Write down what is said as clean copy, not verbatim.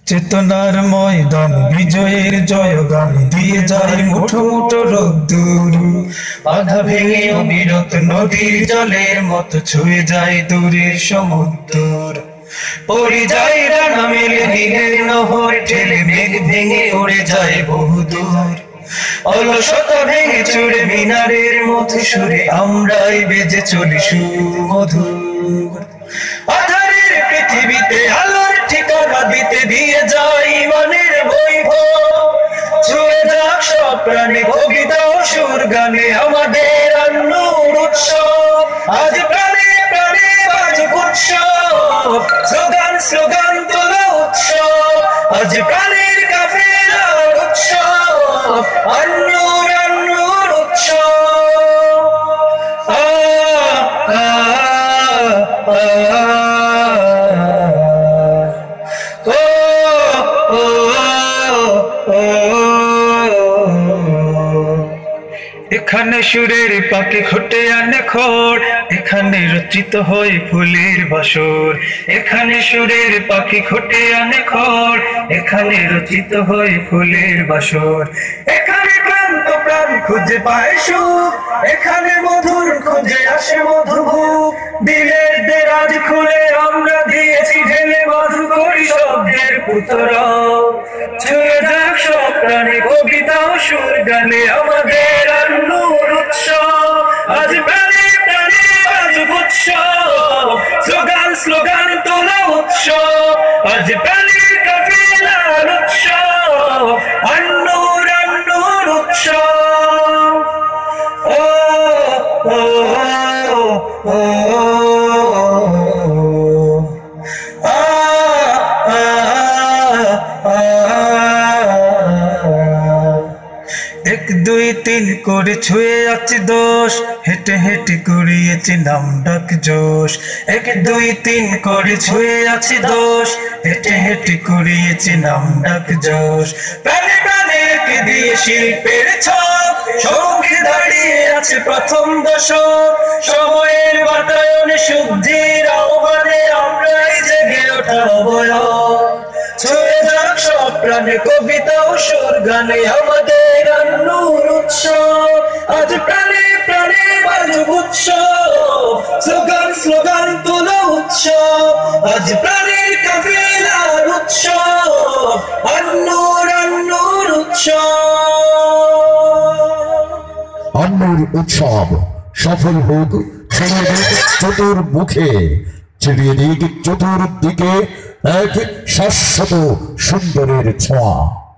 চেতনার ময়দান বিজয়ের জয়গান দিয়ে যায় মুঠো মুঠো রোদ্দুর। বাধা ভেঙে অবিরত নদীর জলের মতো ছুঁয়ে যায় দূরের সমুদ্র। পরিযায়ী ডানা মেলে নীলের নহর ঠেলে মেঘ ভেঙে উড়ে যায় বহুদূর। অলসতা ভেঙে চুড়ে মিনারের মতো সুরে আমরাই বেজে চলি সুমধুর। আধারের পৃথিবীতে আলোর ঠিকানা দিতে দিয়ে যাই মনের বৈভব। ছুঁয়ে যাক সব প্রাণে কবিতা ও সুর গানে আমাদের আন্নুর উৎসব। আজ প্রাণে প্রাণে বাজুক উৎসব, স্লোগান স্লোগান তোলা উৎসব। আজ প্রাণের কাফেলার উৎসব, আন্নুর আন্নুর উৎসব। আ আ আ এখানে সুরের পাখি ঘটে আনে খোর, এখানে রচিত হয় ফুলের বাসর। এখানে সুরের পাখি ঘটে আনে খোর, এখানে রচিত হয় ফুলের বাসর। এখানে ক্লান্ত প্রাণ খুঁজে পায় সুখ, এখানে মধুর খুঁজে আসে মধুভূখ। দিলের দেরাজ খুলে আমরা দিয়েছি ঢেলে মধু করি শব্দের পুতরা। ছুঁয়ে যাক সব প্রাণে কবিতা ও সুর গানে আমাদের আন্নুর উৎসব। আজ প্রাণে প্রাণে বাজুক উৎসব, স্লোগান স্লোগান তোলা উৎসব। আজ প্রাণের কাফেলার উৎসব, আন্নুর আন্নুর উৎসব। ও ও ও এক দুই তিন করে ছুঁয়ে যাচ্ছি দোষ, হেঁটে হেঁটে করিয়েছি নাম ডাক জোশ। এক দুই তিন করে ছুঁয়ে যাচ্ছি দোষ, হেঁটে হেঁটে করিয়েছি নাম ডাক জোশ। প্রাণে প্রাণে একে দিয়ে শিল্পের ছক, সঙ্গে দাঁড়িয়ে আছে প্রথম দশক। সময়ের বাতায়নে শুদ্ধির আহ্বানে আমরাই জেগে ওঠা অবয়ব। ছুঁয়ে যাক সব প্রাণে কবিতা ও সুর গানে আমাদের আন্নুর উৎসব। আজ প্রাণে প্রাণে বাজুক উৎসব, স্লোগান স্লোগান তোলা উৎসব। আজ প্রাণের কাফেলার উৎসব, আন্নুর আন্নুর উৎসব। আন্নুর উৎসব সফল হোক, ছড়িয়ে দিক চতুর্মুখে, ছড়িয়ে দিক চতুর্দিকে এক শাশ্বত সুন্দরের ছোঁয়া।